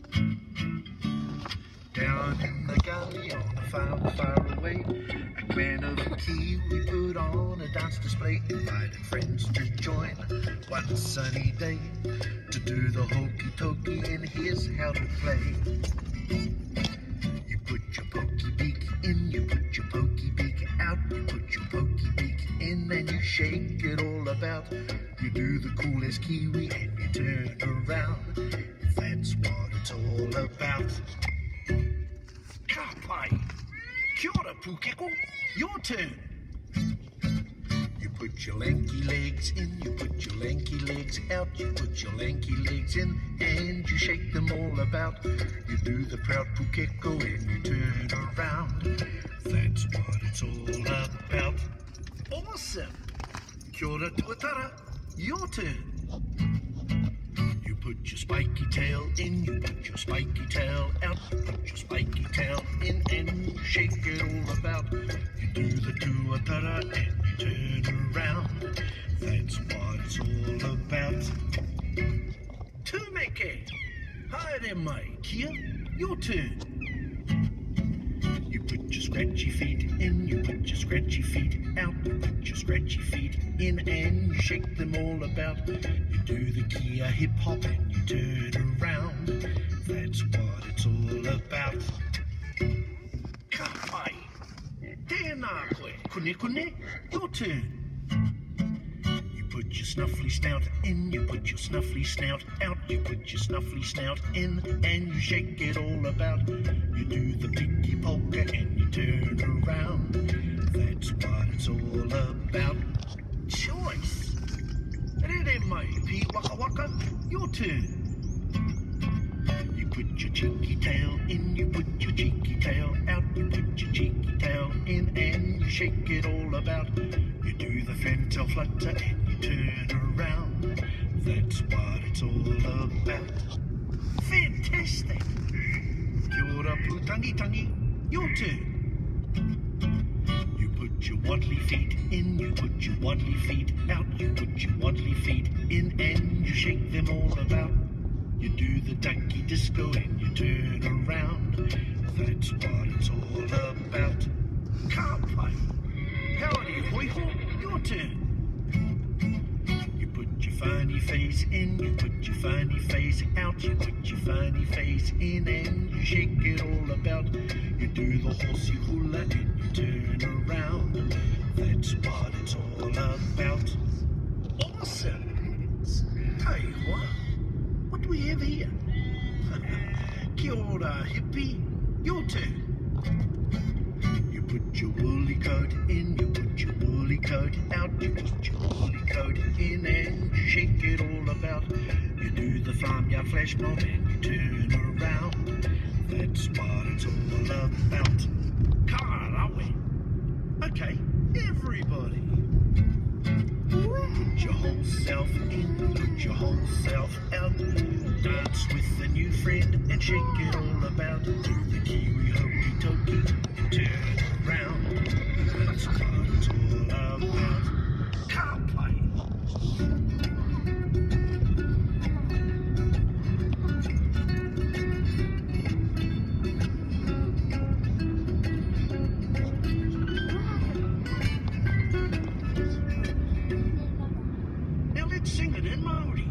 Down in the gully on a farm far away, a clan of kiwi put on a dance display, invited friends to join one sunny day to do the hokey tokey, and here's how to play. You put your pokey beak in, you put your pokey beak out, you put your pokey beak in and you shake it all about. You do the coolest kiwi and you turn around. That's what it's all about. Ka pai. Kia ora, pukeko. Your turn. You put your lanky legs in, you put your lanky legs out, you put your lanky legs in and you shake them all about. You do the proud pukeko and you turn around. That's what it's all about. Awesome. Kia ora tuatara. Your turn. You put your spiky tail in, you put your spiky tail out, you put your spiky tail in and you shake it all about. You do the tuatara and you turn around. That's what it's all about. Tūmeke. Hi there, mate. Kia. Your turn. You put your scratchy feet in, you put your scratchy feet out, you put your scratchy feet in and you shake them all about. You do the kia hip hop and you turn around. That's what it's all about. Ka pai. Tēnā koe. Kune kune. Your turn. You put your snuffly snout in, you put your snuffly snout out, you put your snuffly snout in and you shake it all about. You do the picky polka and you turn around. That's what it's all about. Choice. Rere mai, pi waka waka. Your turn. You put your cheeky tail in, you put your cheeky tail out, you put your cheeky tail in and you shake it all about. You do the fantail flutter and you turn around. That's what it's all about. Fantastic. Kia ora putangi tangi. Your turn. You put your waddly feet in, you put your waddly feet out, you put your waddly feet in and you shake them all about. You do the donkey disco and you turn around. That's what it's all about. Ka pai. Howdy, hoi ho. Your turn. You put your funny face in, you put your funny face out, you put your funny face in and you shake it all about. You do the horsey hula and you turn around. That's what it's all about. Awesome. Hey, what? What do we have here? Kia ora, hippie. Your turn. You put your woolly coat in, you put your woolly coat out, you put your woolly coat in and you shake it all about. You do the farmyard flash mob and you turn around. That's what it's all about. Karawe. Okay, everybody. Put your whole self in, put your whole self out. Dance with a new friend and shake it all about. Do the kiwi hokey tokey and turn around. That's what it's all about. Ka pai. Now let's sing it in Māori.